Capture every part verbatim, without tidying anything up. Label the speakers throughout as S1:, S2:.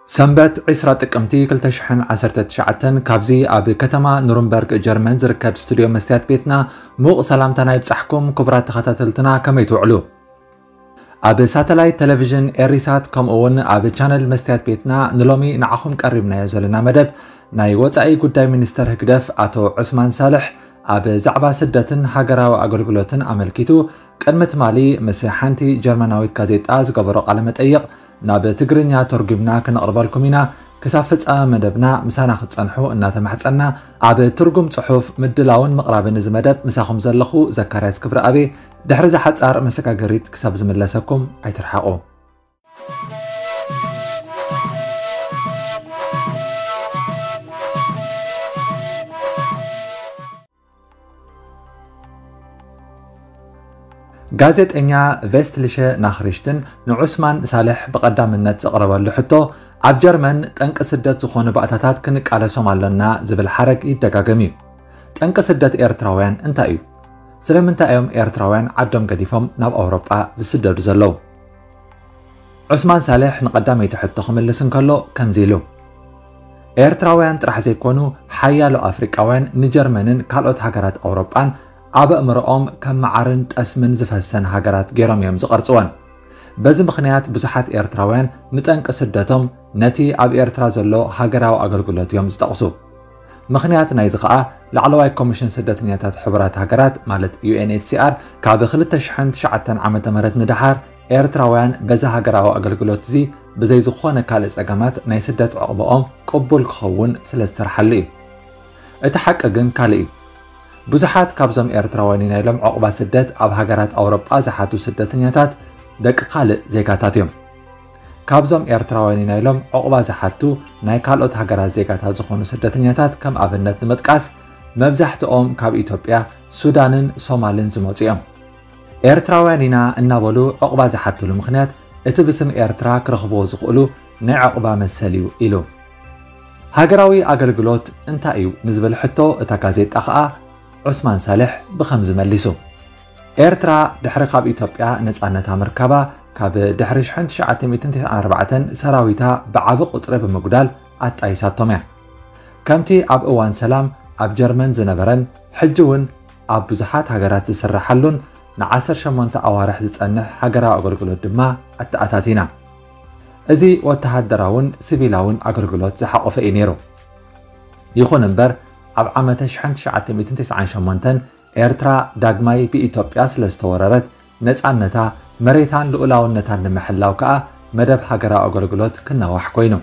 S1: سنبت عسرة تقمتي كل تشحن عسرة تشعتن كابزي أب كتما نورنبرغ جرمن زركب استوديو مستيات بيتنا موق سلامتنا يبصحكم كبرات تخطاتلتنا كما يتوعلو أب ساتلايت تلفزيون إريسات كم أون أب چانل مستيات بيتنا نلومي نعخم قربنا يزلنا مدب ناي وصعي قداي منستر هكدف أتو عثمان صالح أب زعبا سدتن هاجراو أغلغلوتن عملكيتو قدمت مالي مس حنتي جرمناويت غازيطا زغبرو قال مطيق ناب تگرኛ ترجمنا كنقربالكم ኢና كساب فصام مدبنا مسانا خصنحو እናተማحፀና ኣብ ትርጉም ጽሑፍ ምድላውን مقرابን ዝመደብ مساخم ዘለኹ ዘካርያስ ክብረአቤ ድሕሪ ዝሓጻር መሰጋገሪት ክሳብ ዝመለሰኩም ኣይትርሓቁ ጋዜጠኛ ቬስትልሸ ናኽሪሽትን ንዑስማን ሳልሕ በቀዳምነት ዘቅረበሉ ሕቶ ኣብ ጀርመን ጠንቂ ስደት ዝኾኑ ባእታታት ክንቃለሶም ኣለና ዝብል ሓረግ ይደጋገም እዩ። ጠንቂ ስደት ኤርትራውያን እንታይ እዩ? ስለምንታይ እዮም ኤርትራውያን ዓዶም ገዲፎም ናብ ኣውሮጳ ዝስደዱ ዘለዉ? ዑስማን ሳልሕ ንቀዳመይቲ ሕቶ ክምልስ እንከሎ ከምዚ ኢሉ ኤርትራውያን ጥራሕ ዘይኮኑ ሓያሎ ኣፍሪቃውያን ንጀርመንን ካልኦት ሃገራት ኣውሮጳን ኣብ እምሮኦም ከም ማዓርን ጠስምን ዝፈሰን ሃገራት ገይሮም እዮም ዝቐርጽወን በዚ ምኽንያት ብዙሓት ኤርትራውያን ንጠንቂ ስደቶም ነቲ ኣብ ኤርትራ ዘሎ ሃገራዊ ኣገልግሎት እዮም ዝጠቕሱ ምኽንያት ናይዚ ኸኣ ላዕለዋይ ኮሚሽን ስደተኛታት ሕቡራት ሃገራት ማለት ዩ ኤን ኤች ሲ ኣር ካብ ክልተ ሽሕን ትሽዓተ ዓመተ ምህረት ንድሓር ኤርትራውያን በዚ ሃገራዊ ኣገልግሎት እዚ ብዘይ ዝኾነ ካልእ ጸገማት ናይ ስደት ዕቕበኦም ቅቡል ክኸውን ስለ ዝተርሓሉ እዩ እቲ ሓቂ ግን ካልእ እዩ ብዙሓት ካብዞም ኤርትራውያን ናይሎም ዕቕባ ስደት ኣብ ሃገራት ኣውሮጳ ዝሓቱ ስደተኛታት ደቂ ካልእ ዜጋታት እዮም ካብዞም ኤርትራውያን ናይሎም ዕቕባ ዝሓቱ ናይ ካልኦት ሃገራት ዜጋታት ዝኾኑ ስደተኛታት ከም ኣብነት ንምጥቃስ መብዛሕትኦም ካብ ኢትዮጵያ ሱዳንን ሶማልን ዝመፁ እዮም ኤርትራውያን ኢና እናበሉ ዕቕባ ዝሓትሉ ምኽንያት እቲ ብስም ኤርትራ ክረኽብዎ ዝኽእሉ ናይ ዕቕባ መሰል እዩ ኢሉ ሃገራዊ ኣገልግሎት እንታይ እዩ ንዝብል ሕቶ እታ ጋዜጣ ኸኣ ዑስማን ሳልሕ ብኸምዚ መሊሱ ኤርትራ ድሕሪ ካብ ኢትዮጵያ ነፃነታ ምርካባ ካብ ድሕሪ ሽሕን ትሽዓተ ሚእትን ትስዓን ኣርባዕተን ሰራዊታ ብዓቢ ቁፅሪ ብምጉዳል ኣጣይሳቶም እያ ከምቲ ኣብ እዋን ሰላም ኣብ ጀርመን ዝነበረን ሕጂ እውን ኣብ ብዙሓት ሃገራት ዝስራሓሉን ንዓሰርተ ሸሞንተ ኣዋርሕ ዝጸንሕ ሃገራዊ ኣገልግሎት ድማ ኣተኣታቲና እዚ ወተሃደራውን ሲቪላውን ኣገልግሎት ዝሓቆፈ እዩ ነይሩ ይኹን እምበር ኣብ ዓመተ ሽሕን ትሽዓተ ሚእትን ትስዓን ሸሞንተን ኤርትራ ዳግማይ ብኢትዮጵያ ስለ ዝተወረረት ነፃነታ መሬታን ልኡላውነታን ንምሕላው ከዓ መደብ ሃገራዊ ኣገልግሎት ክነዋሕ ኮይኑ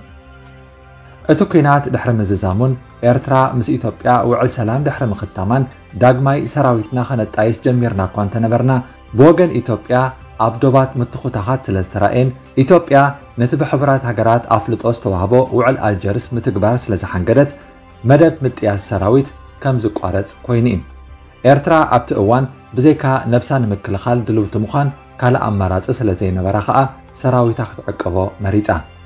S1: እቲ ኩናት ድሕሪ ምዝዛሙን ኤርትራ ምስ ኢትዮጵያ ውዕል ሰላም ድሕሪ ምኽታማን ዳግማይ ሰራዊትና ከነጣይሽ ጀሚርና እኳ እንተነበርና ብወገን ኢትዮጵያ ኣብ ዶባት ምትኹታኻት ስለ ዝተራእየን ኢትዮጵያ ነቲ ብሕቡራት ሃገራት ኣፍልጦ ዝተዋህቦ ውዕል ኣልጀርስ ምትግባር ስለ ዝሓንገደት መደብ ምጥያስ ሰራዊት ከም ዝቋረጽ ኮይኑ እዩ ኤርትራ ኣብቲ እዋን ብዘይካ ነብሳ ንምክልኻል ድልውቲ ምዃን ካልእ ኣማራፂ ስለ ዘይነበራ ከዓ ሰራዊታ ክትዕቅቦ መሪፃ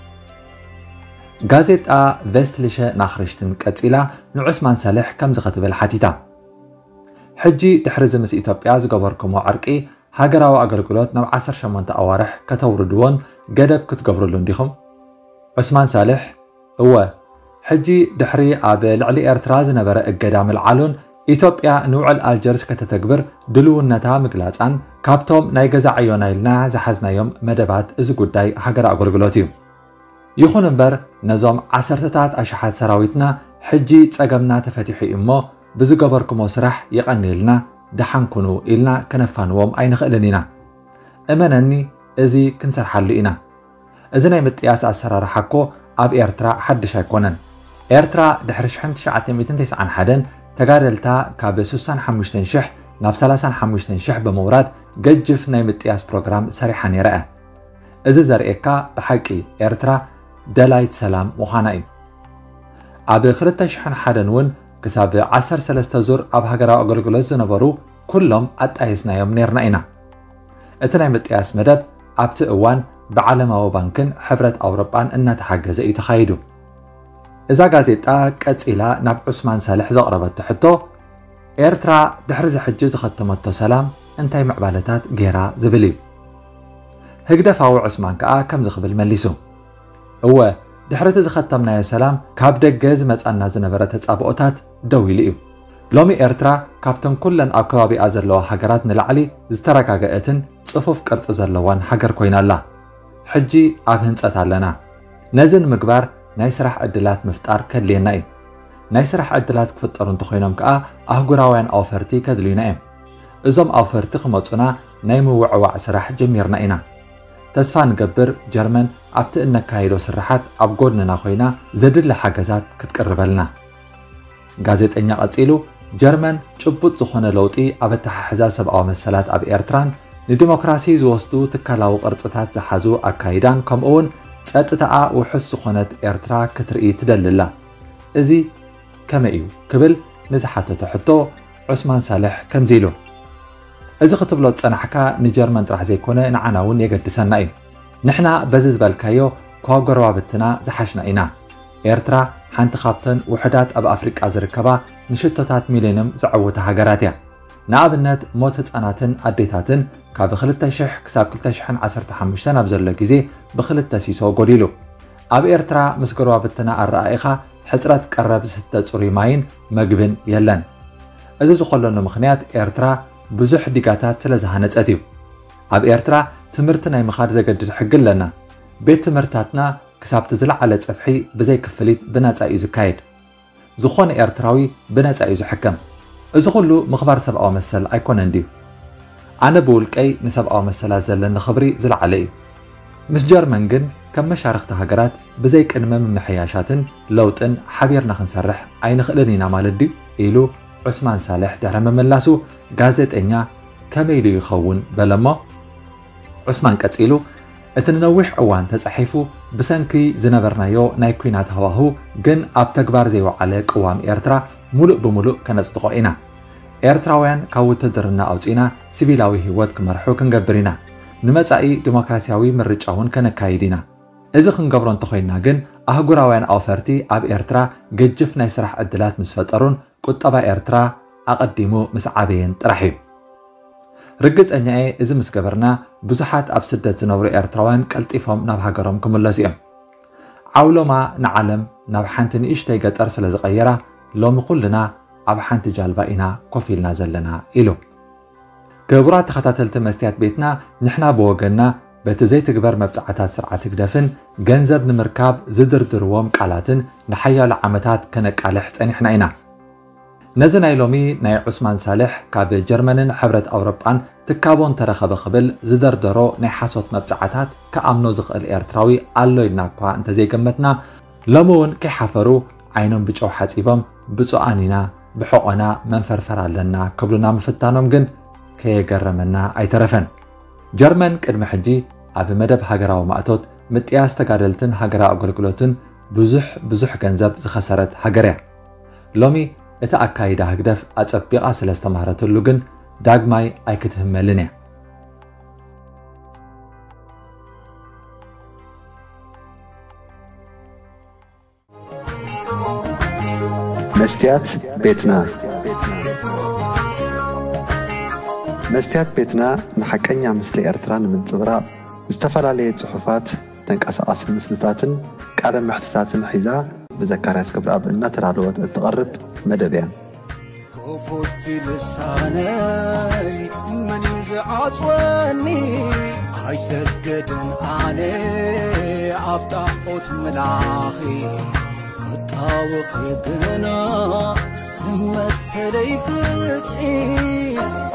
S1: ጋዜጣ ቬስትልሸ ናኽሪሽትን ቀፂላ ንዑስማን ሳልሕ ከምዚ ክትብል ሓቲታ ሕጂ ድሕሪ እዚ ምስ ኢትዮጵያ ዝገበርኩሞ ዕርቂ ሃገራዊ ኣገልግሎት ናብ ዓሰርተ ሸሞንተ ኣዋርሕ ከተውርድዎን ገደብ ክትገብርሉ እንዲኹም ዑስማን ሳልሕ እወ ሕጂ ድሕሪ ኣብ ልዕሊ ኤርትራ ዝነበረ እገዳ ምልዓሉን ኢትዮጵያ ንውዕል ኣልጀርስ ከተተግብር ድልውነታ ምግላፃን ካብቶም ናይ ገዛ ዕዮና ኢልና ዝሓዝናዮም መደባት እዚ ጉዳይ ሃገር ኣገልግሎት እዩ ይኹን እምበር ነዞም ዓሰርተታት ኣሽሓት ሰራዊትና ሕጂ ጸገምና ተፈቲሑ እሞ ብዝገበርኩሞ ስራሕ ይቐኒልና ደሓንኩኑ ኢልና ከነፋንዎም ኣይንኽእልን ኢና እመነኒ እዚ ክንሰርሓሉ ኢና እዚ ናይ ምጥያስ ኣሰራርሓ እኮ ኣብ ኤርትራ ሓድሽ ኣይኮነን ኤርትራ ድሕሪ ሽሕን ትሽዓተ ሚእትን ትስዓን ሓደን ተጋደልታ ካብ ስሳን ሓሙሽተ ሽሕ ናብ ሰላሳን ሓሙሽተ ሽሕ ብምውራድ ገጅፍ ናይ ምጥያስ ፕሮግራም ሰሪሓ ነይራ እዚ ዘርእየካ ብሓቂ ኤርትራ ደላይት ሰላም ምዃና እዩ ኣብ ክልተ ሽሕን ሓደን እውን ክሳብ ዓሰርተ ሰለስተ ዙር ኣብ ሃገራዊ ኣገልግሎት ዝነበሩ ኩሎም ኣጣይስናዮም ነርና ኢና እቲ ናይ ምጥያስ መደብ ኣብቲ እዋን ብዓለማዊ ባንክን ሕብረት ኣውሮጳን እናተሓገዘ እዩ ተኻይዱ እዛ ጋዜጣ ቀፂላ ናብ ዑስማን ሳልሕ ዘቕረበቶ ሕቶ ኤርትራ ድሕሪ ዝሕጂ ዝኸተመቶ ሰላም እንታይ ምዕባለታት ገይራ ዝብል እዩ هجدفاو عثمان كأ كم زخبل مليسو هو ድሕረት ዝኸተምናዮ ሰላም ካብ ደገ ዝመጻና ዝነበረ ተጻብኦታት ደው ኢሉ እዩ ሎሚ ኤርትራ ካብተን ኩለን ኣብ ከባቢኣ ዘለዋ ሃገራት ንላዕሊ ዝተረጋገአትን ጽፉፍ ቅርጽ ዘለዋን ሃገር ኮይና ኣላ ሕጂ ኣብ ህንጸት ኣለና ነዝን ምግባር ናይ ስራሕ ዕድላት ምፍጣር ከድልየና እዩ ናይ ስራሕ ዕድላት ክፍጠሩ እንተኮይኖም ከዓ ኣህጉራውያን ኣውፈርቲ ከድልዩና እዮም እዞም ኣውፈርቲ ክመጹና ናይ ምውዕዋዕ ስራሕ ጀሚርና ኢና ተስፋ ንገብር ጀርመን ኣብቲ እነካይዶ ስራሓት ኣብ ጎድንና ኮይና ዘድሊ ሓገዛት ክትቀርበልና ጋዜጠኛ ቀጺሉ ጀርመን ጭቡጥ ዝኾነ ለውጢ ኣብ ኣተሓሕዛ ሰብኣዊ መሰላት ኣብ ኤርትራን ንዲሞክራሲ ዝወስዱ ትካላዊ ቅርጽታት ዝሓዙ ኣካይዳን ከምኡውን ጸጥታኣ ውሑስ ዝኾነት ኤርትራ ክትርኢ ትደልላ እዚ ከመይ እዩ ክብል ንዝሓተተ ሕቶ ዑስማን ሳልሕ ከምዚ ኢሉ እዚ ክትብሎ ጸናሕካ ንጀርመን ጥራሕ ዘይኮነ ንዓና እውን የገድሰና እዩ ንሕና በዚ ዝበልካዮ ካብ ጎረባብትና ዝሓሽና ኢና ኤርትራ ሓንቲ ካብተን ውሕዳት ኣብ ኣፍሪቃ ዝርከባ ንሽቶታት ሚልዮንም ዝዕውታ ሃገራት እያ ንኣብነት ሞት ህፃናትን ኣዴታትን ካብ ክልተ ሽሕ ክሳብ ክልተ ሽሕ ዓሰርተ ሓሙሽተ ኣብ ዘሎ ግዜ ብክልተ ሲሶ ጎዲሉ ኣብ ኤርትራ ምስ ጎረባብትና ኣረኣኢኻ ሕፅረት ቀረብ ዝስተ ጽሩይ ማይን መግብን የለን እዚ ዝኸለሉ ምኽንያት ኤርትራ ብዙሕ ዲጋታት ስለ ዝሃነፀት እዩ ኣብ ኤርትራ ትምህርቲ ናይ ምኻድ ዘገድድ ሕጊ ኣለና ቤት ትምህርታትና ክሳብቲ ዝለዓለ ፀፍሒ ብዘይ ክፍሊት ብነፃ እዩ ዝካየድ ዝኾነ ኤርትራዊ ብነፃ እዩ ዝሕከም እዚ ኩሉ ምኽባር ሰብኣዊ መሰል ኣይኮነን ድዩ ኣነ ብውልቀይ ንሰብኣዊ መሰላት ዘለኒ ክብሪ ዝለዓለ እዩ ምስ ጀርመን ግን ከም መሻርክቲ ሃገራት ብዘይ ቅድመ ምምሕያሻትን ለውጥን ሓቢርና ክንሰርሕ ኣይንኽእልን ኢና ማለት ድዩ ኢሉ ዑስማን ሳልሕ ድሕሪ ምምላሱ ጋዜጠኛ ከመይ ኢሉ ይኸውን በለሞ ዑስማን ቀጺሉ እቲ ንነዊሕ እዋን ተጻሒፉ ብሰንኪ ዝነበርናዮ ናይ ኩናት ሃዋህው ግን ኣብ ተግባር ዘይወዓለ ቅዋም ኤርትራ ሙሉእ ብምሉእ ከነጽድቆ ኢና ኤርትራውያን ካብ ውትድርና ኣውፂና ሲቪላዊ ህይወት ክመርሑ ክንገብር ኢና ንመጻኢ ዲሞክራሲያዊ ምርጫ እውን ከነካይድ ኢና እዚ ክንገብሮ እንተኮይንና ግን ኣህጉራውያን ኣውፈርቲ ኣብ ኤርትራ ገጅፍ ናይ ስራሕ ዕድላት ምስ ፈጠሩን ቁጠባ ኤርትራ ኣቐዲሙ ምስ ዓበየን ጥራሕ እዩ ርግጸኛ እየ እዚ ምስ ገበርና ብዙሓት ኣብ ስደት ዝነብሩ ኤርትራውያን ቀልጢፎም ናብ ሃገሮም ክምለሱ እዮም ዓውሎማ ንዓለም ናብ ሓንቲ ንእሽተይ ገጠር ስለ ዝቐየራ ሎሚ ኩልና ኣብ ሓንቲ ጃልባ ኢና ኮፍ ኢልና ዘለና ኢሉ ክቡራት ተኸታተልቲ መስትያት ቤትና ንሕና ብወገንና በቲ ዘይትግበር መብጻዕታት ስርዓት ግደፍን ገንዘብ ንምርካብ ዝድርድርዎም ቃላትን ንሓያሎ ዓመታት ከነቃልሕ ጸኒሕና ኢና ነዚ ናይ ሎሚ ናይ ዑስማን ሳልሕ ካብ ጀርመንን ሕብረት ኣውሮጳን ትካቦን ተረኸበ ክብል ዝደርደሮ ናይ ሓሶት መብጻዕታት ከኣምኖ ዝኽእል ኤርትራዊ ኣሎ ኢልና እኳ እንተዘይገመትና ሎሚ እውን ከይሓፈሩ ዓይኖም ብጨው ሓጺቦም ብፁዓን ኢና ብሕቆና መንፈርፈር ኣለና ክብሉና ምፍታኖም ግን ከየገረመና ኣይተረፈን ጀርመን ቅድሚ ሕጂ ኣብ መደብ ሃገራዊ ማእቶት ምጥያስ ተጋደልትን ሃገራዊ ኣገልግሎትን ብዙሕ ብዙሕ ገንዘብ ዝኸሰረት ሃገር እያ ሎሚ እቲ ኣካይዳ ህግደፍ ኣጸቢቓ ስለ ዝተማህረትሉ ግን ዳግማይ ኣይክትህመልን እያ
S2: መስትያት ቤትና መስትያት ቤትና ንሐቀኛ ምስሊ ኤርትራ ንምንጽብራቕ ዝተፈላለዩ ጽሑፋት ተንቀሳቓሲ ምስልታትን ቃለ መሕትታትን ሒዛ بذكريات كبر أب إن ترادوت التقرب مدبيا كفوت لساني من يزعج وني هاي سجدن علي عبطاقوت ملاخي قطاوخي بنا مسلي فتحي